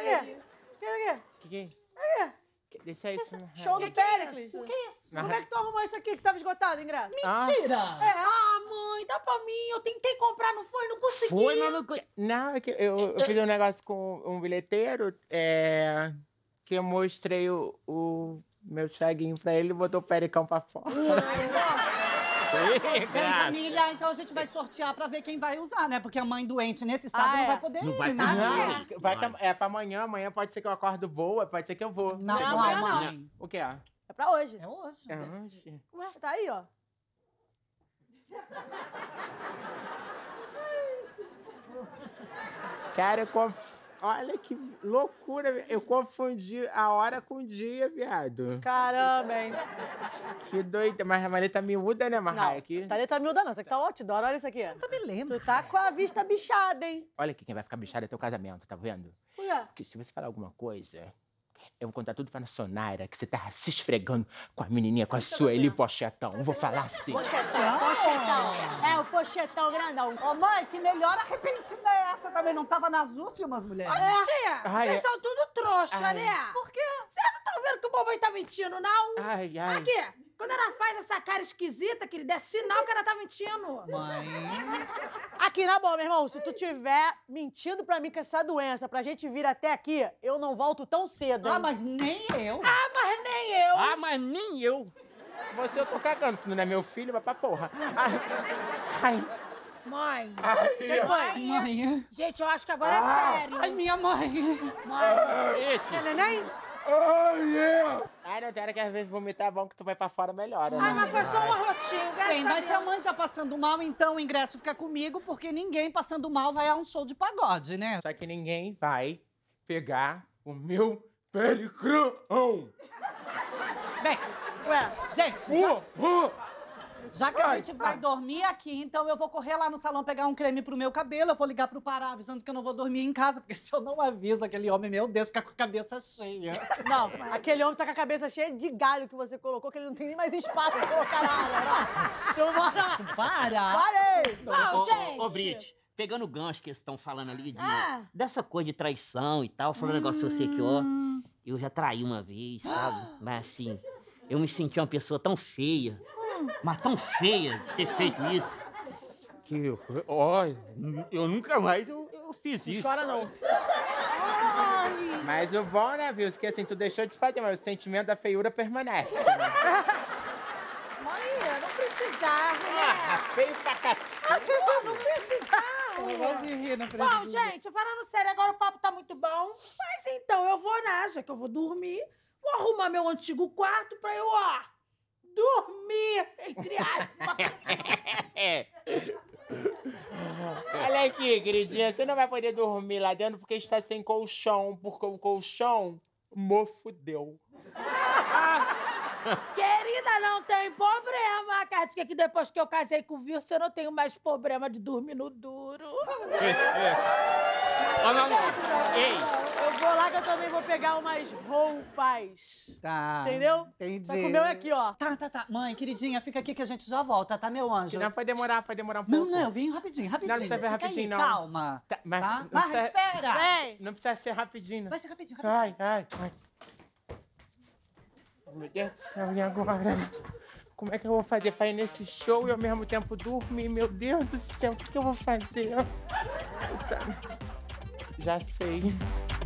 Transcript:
quê? Que? Deixa isso. Show do Péricles. O que é isso? Como é que tu arrumou isso aqui que tava esgotado, ingresso? Mentira! Ah, mãe, dá pra mim. Eu tentei comprar, não foi? Não consegui. Foi, mas não... Não, é que eu fiz um negócio com um bilheteiro, que eu mostrei o meu cheguinho pra ele e botou o pericão pra fora. Bem, família, então a gente vai sortear pra ver quem vai usar, né? Porque a mãe doente nesse estado não vai poder ir, né? Não, é pra amanhã. Amanhã pode ser que eu acordo boa, pode ser que eu vou. Não, amanhã não. mãe. O que é? É pra hoje. É hoje. É hoje. Ué, tá aí, ó. Cara, olha que loucura. Eu confundi a hora com o dia, viado. Caramba, hein? Que doida. Mas a maleta miúda, né, Marraia? Aqui. Tá letra miúda não, isso aqui tá outdoor, olha isso aqui. Você me lembra? Tu tá com a vista bichada, hein? Olha aqui, quem vai ficar bichado é teu casamento, tá vendo? Por quê? Porque se você falar alguma coisa, eu vou contar tudo pra Sonara, que você tá se esfregando com a menininha, com a Sueli Pochetão. Vou falar assim. Pochetão. É, o pochetão grandão. Ô, mãe, que melhor arrependida é essa também? Não tava nas últimas, mulher? Ô, tia, Ai, vocês são tudo trouxa, né? Por quê? Vocês não estão vendo que o mamãe tá mentindo, não? Ai. Aqui, quando ela faz essa cara esquisita, querida, é sinal que ela tá mentindo. Mãe... Aqui, na boa, meu irmão, se tu tiver mentindo pra mim com essa doença, pra gente vir até aqui, eu não volto tão cedo, hein? Ah, mas nem eu. Ah, mas nem eu. Ah, mas nem eu. Você eu tô cagando, que não é meu filho, mas pra porra. Ai. Mãe. Quem foi? Mãe... Gente, eu acho que agora é sério. Ai, minha mãe. É neném? Ai, não tem hora que às vezes vomitar é bom que tu vai pra fora, melhora, né? Ah, mas foi só um arrotinho, graças Bem, a mas se a Deus. mãe tá passando mal, então o ingresso fica comigo, porque ninguém passando mal vai a um show de pagode, né? Só que ninguém vai pegar o meu pericrão. Bem, Ué, gente, já que a gente vai dormir aqui, então eu vou correr lá no salão pegar um creme pro meu cabelo, eu vou ligar pro Pará avisando que eu não vou dormir em casa, porque se eu não aviso aquele homem, meu Deus, fica com a cabeça cheia. não, aquele homem tá com a cabeça cheia de galho que você colocou, que ele não tem nem mais espaço pra colocar nada, não. Então bora lá. Para! Parei! Não, gente. Ô, Brit, pegando o gancho que eles estão falando ali Ah. dessa coisa de traição e tal, falando um negócio pra você aqui, ó. Eu já traí uma vez, sabe? Mas assim, eu me senti uma pessoa tão feia, mas tão feia de ter feito isso, que eu nunca mais eu fiz isso. Chora não. Mas o bom, né, viu? Que assim, tu deixou de fazer, mas o sentimento da feiura permanece. Mãe, não precisava, né? Feio pra cacete. Não precisava. Eu gosto de rir na frente Bom, dos gente, falando sério, agora o papo tá muito bom. Mas então, eu vou já que eu vou dormir. Vou arrumar meu antigo quarto pra eu, dormir, entre aspas. Olha aqui, queridinha, você não vai poder dormir lá dentro porque está sem colchão, porque o colchão mofudeu. Querida, não tem problema, Cátia, que depois que eu casei com o Virso, eu não tenho mais problema de dormir no duro. Não. Ei, Eu vou lá que eu também vou pegar umas roupas. Tá. Entendeu? Entendi. Vai comer aqui, ó. Tá. Mãe, queridinha, fica aqui que a gente já volta, tá, meu anjo? Não, vai demorar um pouco. Não, eu vim rapidinho. Não precisa ver Fica rapidinho, aí, não. calma. Tá, mas Tá? não Marra, precisa- espera. Vem. Não precisa ser rapidinho, não. Vai ser rapidinho. Ai. Meu Deus do céu, e agora? Como é que eu vou fazer pra ir nesse show e ao mesmo tempo dormir? Meu Deus do céu, o que eu vou fazer? Tá. Já sei.